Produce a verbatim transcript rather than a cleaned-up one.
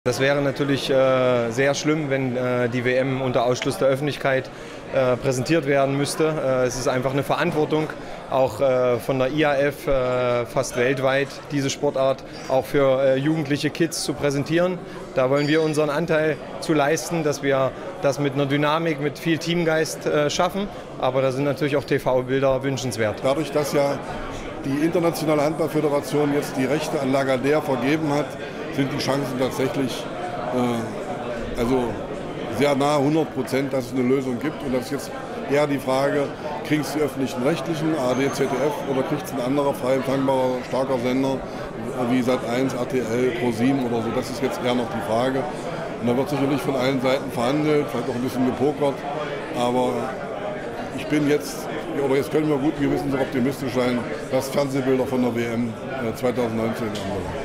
Das wäre natürlich äh, sehr schlimm, wenn äh, die W M unter Ausschluss der Öffentlichkeit äh, präsentiert werden müsste. Äh, es ist einfach eine Verantwortung, auch äh, von der I A F äh, fast weltweit, diese Sportart auch für äh, jugendliche Kids zu präsentieren. Da wollen wir unseren Anteil zu leisten, dass wir das mit einer Dynamik, mit viel Teamgeist äh, schaffen. Aber da sind natürlich auch T V-Bilder wünschenswert. Dadurch, dass ja die Internationale Handballföderation jetzt die Rechte an Lagardère vergeben hat, sind die Chancen tatsächlich äh, also sehr nahe hundert Prozent, dass es eine Lösung gibt. Und das ist jetzt eher die Frage, kriegen es die öffentlichen Rechtlichen, A R D, Z D F, oder kriegt es ein anderer frei empfangbarer, starker Sender wie Sat eins, R T L, Pro sieben oder so. Das ist jetzt eher noch die Frage. Und da wird sicherlich von allen Seiten verhandelt, vielleicht auch ein bisschen gepokert. Aber ich bin jetzt, oder jetzt können wir guten Gewissens optimistisch sein, dass Fernsehbilder von der W M zweitausendneunzehn ankommen.